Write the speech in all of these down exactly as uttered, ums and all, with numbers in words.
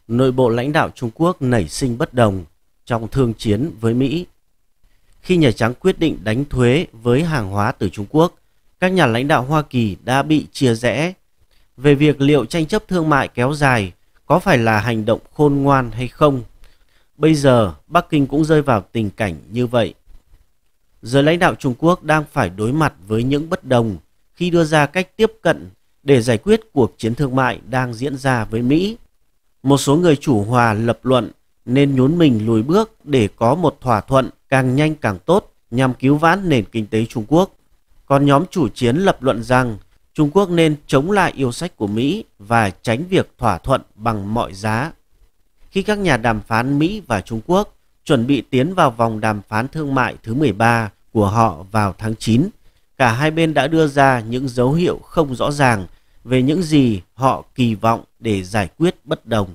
nội bộ lãnh đạo Trung Quốc nảy sinh bất đồng trong thương chiến với Mỹ. Khi Nhà Trắng quyết định đánh thuế với hàng hóa từ Trung Quốc, các nhà lãnh đạo Hoa Kỳ đã bị chia rẽ về việc liệu tranh chấp thương mại kéo dài có phải là hành động khôn ngoan hay không. Bây giờ, Bắc Kinh cũng rơi vào tình cảnh như vậy. Giới lãnh đạo Trung Quốc đang phải đối mặt với những bất đồng khi đưa ra cách tiếp cận để giải quyết cuộc chiến thương mại đang diễn ra với Mỹ. Một số người chủ hòa lập luận nên nhún mình lùi bước để có một thỏa thuận càng nhanh càng tốt nhằm cứu vãn nền kinh tế Trung Quốc. Còn nhóm chủ chiến lập luận rằng Trung Quốc nên chống lại yêu sách của Mỹ và tránh việc thỏa thuận bằng mọi giá. Khi các nhà đàm phán Mỹ và Trung Quốc chuẩn bị tiến vào vòng đàm phán thương mại thứ mười ba của họ vào tháng chín, cả hai bên đã đưa ra những dấu hiệu không rõ ràng về những gì họ kỳ vọng để giải quyết bất đồng.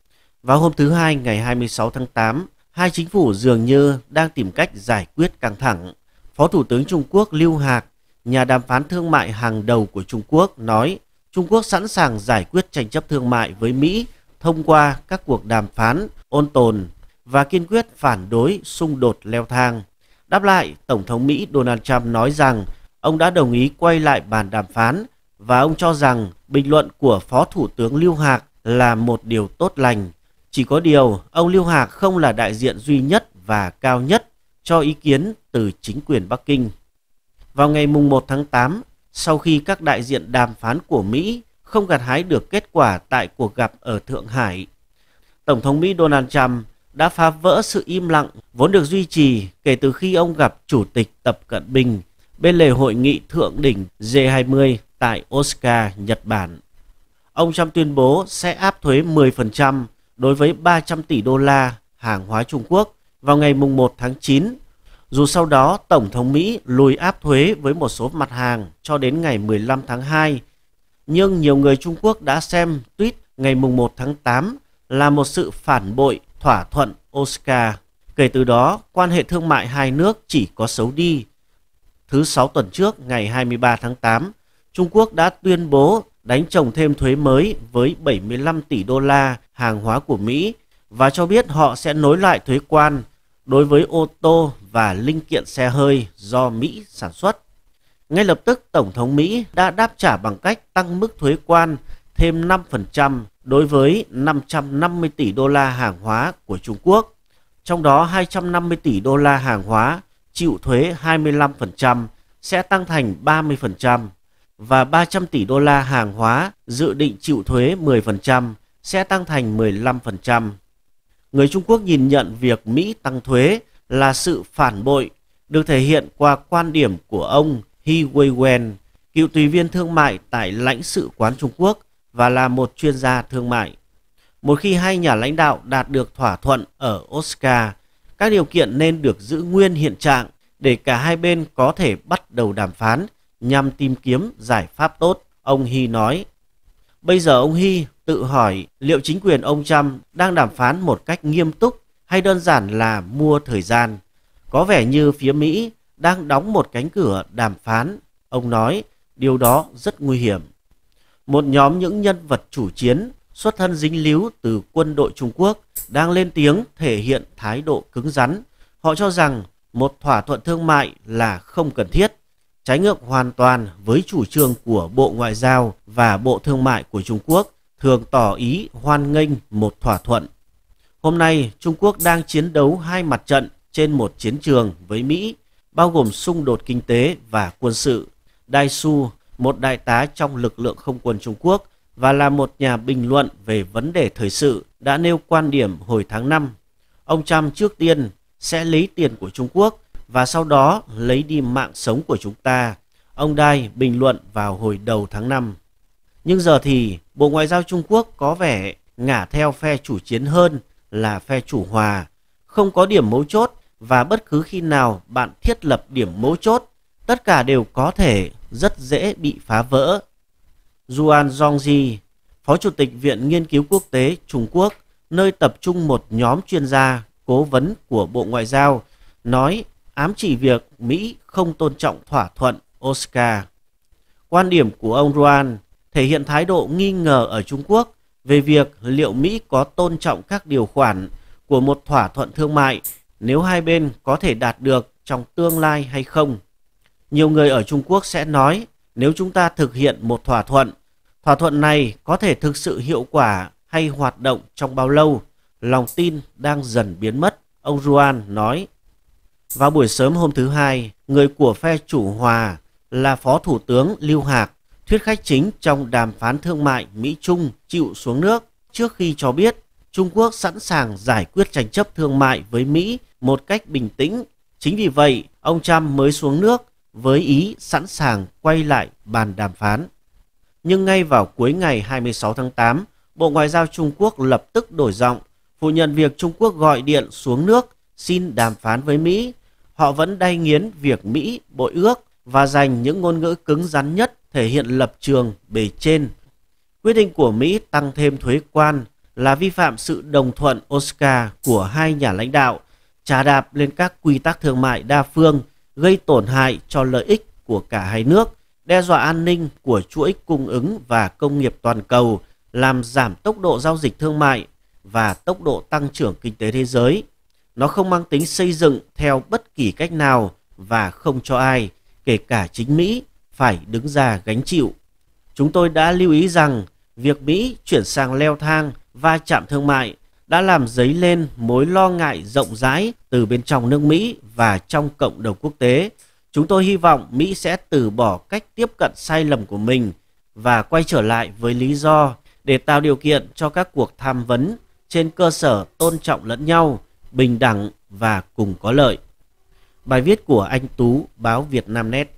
Vào hôm thứ Hai ngày hai mươi sáu tháng tám, hai chính phủ dường như đang tìm cách giải quyết căng thẳng. Phó Thủ tướng Trung Quốc Lưu Hạc, nhà đàm phán thương mại hàng đầu của Trung Quốc, nói Trung Quốc sẵn sàng giải quyết tranh chấp thương mại với Mỹ thông qua các cuộc đàm phán ôn tồn và kiên quyết phản đối xung đột leo thang. Đáp lại, Tổng thống Mỹ Donald Trump nói rằng ông đã đồng ý quay lại bàn đàm phán và ông cho rằng bình luận của Phó Thủ tướng Lưu Hạc là một điều tốt lành. Chỉ có điều, ông Lưu Hạc không là đại diện duy nhất và cao nhất cho ý kiến từ chính quyền Bắc Kinh. Vào ngày mùng một tháng tám, sau khi các đại diện đàm phán của Mỹ không gặt hái được kết quả tại cuộc gặp ở Thượng Hải, Tổng thống Mỹ Donald Trump đã phá vỡ sự im lặng vốn được duy trì kể từ khi ông gặp Chủ tịch Tập Cận Bình bên lề hội nghị thượng đỉnh G hai mươi tại Osaka, Nhật Bản. Ông Trump tuyên bố sẽ áp thuế mười phần trăm đối với ba trăm tỷ đô la hàng hóa Trung Quốc vào ngày mùng một tháng chín. Dù sau đó Tổng thống Mỹ lùi áp thuế với một số mặt hàng cho đến ngày mười lăm tháng hai, nhưng nhiều người Trung Quốc đã xem tweet ngày mùng một tháng tám là một sự phản bội thỏa thuận Osaka. Kể từ đó, quan hệ thương mại hai nước chỉ có xấu đi. Thứ Sáu tuần trước, ngày hai mươi ba tháng tám, Trung Quốc đã tuyên bố đánh chồng thêm thuế mới với bảy mươi lăm tỷ đô la hàng hóa của Mỹ và cho biết họ sẽ nối lại thuế quan đối với ô tô và linh kiện xe hơi do Mỹ sản xuất. Ngay lập tức, Tổng thống Mỹ đã đáp trả bằng cách tăng mức thuế quan thêm năm phần trăm đối với năm trăm năm mươi tỷ đô la hàng hóa của Trung Quốc. Trong đó hai trăm năm mươi tỷ đô la hàng hóa chịu thuế hai mươi lăm phần trăm sẽ tăng thành ba mươi phần trăm và ba trăm tỷ đô la hàng hóa dự định chịu thuế mười phần trăm sẽ tăng thành mười lăm phần trăm. Người Trung Quốc nhìn nhận việc Mỹ tăng thuế là sự phản bội, được thể hiện qua quan điểm của ông He Weiwen, cựu tùy viên thương mại tại lãnh sự quán Trung Quốc và là một chuyên gia thương mại. Một khi hai nhà lãnh đạo đạt được thỏa thuận ở Osaka, các điều kiện nên được giữ nguyên hiện trạng để cả hai bên có thể bắt đầu đàm phán nhằm tìm kiếm giải pháp tốt, ông He nói. Bây giờ ông He tự hỏi liệu chính quyền ông Trump đang đàm phán một cách nghiêm túc hay đơn giản là mua thời gian. Có vẻ như phía Mỹ đang đóng một cánh cửa đàm phán, ông nói, điều đó rất nguy hiểm. Một nhóm những nhân vật chủ chiến xuất thân dính líu từ quân đội Trung Quốc đang lên tiếng thể hiện thái độ cứng rắn. Họ cho rằng một thỏa thuận thương mại là không cần thiết, trái ngược hoàn toàn với chủ trương của Bộ Ngoại giao và Bộ Thương mại của Trung Quốc thường tỏ ý hoan nghênh một thỏa thuận. Hôm nay, Trung Quốc đang chiến đấu hai mặt trận trên một chiến trường với Mỹ, bao gồm xung đột kinh tế và quân sự. Dai Su, một đại tá trong lực lượng không quân Trung Quốc và là một nhà bình luận về vấn đề thời sự, đã nêu quan điểm hồi tháng năm. Ông Trump trước tiên sẽ lấy tiền của Trung Quốc và sau đó lấy đi mạng sống của chúng ta, ông Dai bình luận vào hồi đầu tháng năm. Nhưng giờ thì Bộ Ngoại giao Trung Quốc có vẻ ngả theo phe chủ chiến hơn là phe chủ hòa, không có điểm mấu chốt và bất cứ khi nào bạn thiết lập điểm mấu chốt, tất cả đều có thể rất dễ bị phá vỡ. Yuan Zhongji, Phó Chủ tịch Viện Nghiên cứu Quốc tế Trung Quốc, nơi tập trung một nhóm chuyên gia cố vấn của Bộ Ngoại giao, nói ám chỉ việc Mỹ không tôn trọng thỏa thuận Osaka. Quan điểm của ông Yuan thể hiện thái độ nghi ngờ ở Trung Quốc về việc liệu Mỹ có tôn trọng các điều khoản của một thỏa thuận thương mại nếu hai bên có thể đạt được trong tương lai hay không. Nhiều người ở Trung Quốc sẽ nói, nếu chúng ta thực hiện một thỏa thuận, thỏa thuận này có thể thực sự hiệu quả hay hoạt động trong bao lâu? Lòng tin đang dần biến mất, ông Ruan nói. Vào buổi sớm hôm thứ Hai, người của phe chủ hòa là Phó Thủ tướng Lưu Hạc, thuyết khách chính trong đàm phán thương mại Mỹ-Trung chịu xuống nước trước khi cho biết Trung Quốc sẵn sàng giải quyết tranh chấp thương mại với Mỹ một cách bình tĩnh. Chính vì vậy, ông Trump mới xuống nước với ý sẵn sàng quay lại bàn đàm phán. Nhưng ngay vào cuối ngày hai mươi sáu tháng tám, Bộ Ngoại giao Trung Quốc lập tức đổi giọng, phủ nhận việc Trung Quốc gọi điện xuống nước xin đàm phán với Mỹ. Họ vẫn đay nghiến việc Mỹ bội ước và dành những ngôn ngữ cứng rắn nhất thể hiện lập trường bề trên. Quyết định của Mỹ tăng thêm thuế quan là vi phạm sự đồng thuận Oscar của hai nhà lãnh đạo, trà đạp lên các quy tắc thương mại đa phương, gây tổn hại cho lợi ích của cả hai nước, đe dọa an ninh của chuỗi cung ứng và công nghiệp toàn cầu, làm giảm tốc độ giao dịch thương mại và tốc độ tăng trưởng kinh tế thế giới. Nó không mang tính xây dựng theo bất kỳ cách nào và không cho ai, kể cả chính Mỹ, phải đứng ra gánh chịu. Chúng tôi đã lưu ý rằng việc Mỹ chuyển sang leo thang va chạm thương mại đã làm dấy lên mối lo ngại rộng rãi từ bên trong nước Mỹ và trong cộng đồng quốc tế. Chúng tôi hy vọng Mỹ sẽ từ bỏ cách tiếp cận sai lầm của mình và quay trở lại với lý do để tạo điều kiện cho các cuộc tham vấn trên cơ sở tôn trọng lẫn nhau, bình đẳng và cùng có lợi. Bài viết của anh Tú, báo Vietnamnet.